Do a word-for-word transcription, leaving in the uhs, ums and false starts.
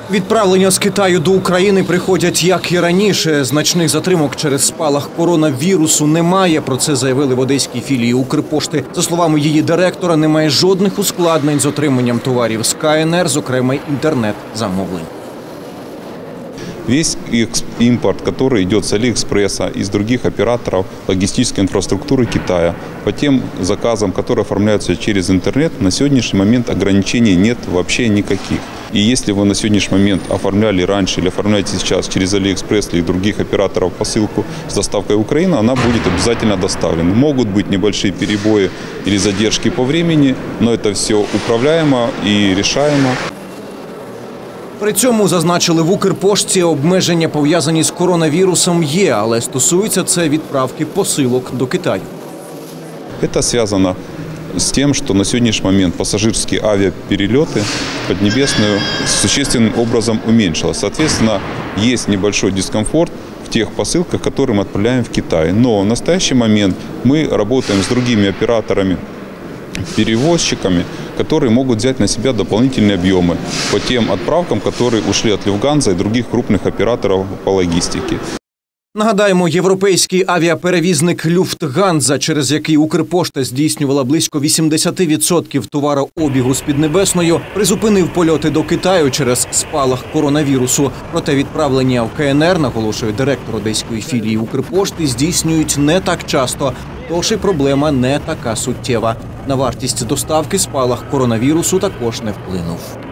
Відправлення з Китаю до України приходять, як і раніше. Значних затримок через спалах коронавірусу немає. Про це заявили в одеській філії Укрпошти. За словами її директора, немає жодних ускладнень з отриманням товарів з ка ен ер, зокрема інтернет-замовлень. Весь импорт, который идет с Алиэкспресса, из других операторов логистической инфраструктуры Китая, по тем заказам, которые оформляются через интернет, на сегодняшний момент ограничений нет вообще никаких. И если вы на сегодняшний момент оформляли раньше или оформляете сейчас через Алиэкспресс или других операторов посылку с доставкой в Украину, она будет обязательно доставлена. Могут быть небольшие перебои или задержки по времени, но это все управляемо и решаемо. При цьому, зазначили в Укрпошті, обмеження, пов'язані з коронавірусом, є, але стосується це відправки посилок до Китаю. Это связано с тем, что на сегодняшний момент пассажирские авиаперелеты в Поднебесную существенным образом уменьшилось. Соответственно, есть небольшой дискомфорт в тех посылках, которые мы отправляем в Китай. Но в настоящий момент мы работаем с другими операторами, перевозчиками, которые могут взять на себя дополнительные объемы по тем отправкам, которые ушли от Люфтганза и других крупных операторов по логистике. Нагадаємо, європейський авіаперевізник Люфтганза, через який Укрпошта здійснювала близько вісімдесят відсотків товарообігу з Піднебесною, призупинив польоти до Китаю через спалах коронавірусу. Проте відправлення в ка ен ер, наголошує директор одеської філії Укрпошти, здійснюють не так часто, тож і проблема не така суттєва. На вартість доставки спалах коронавірусу також не вплинув.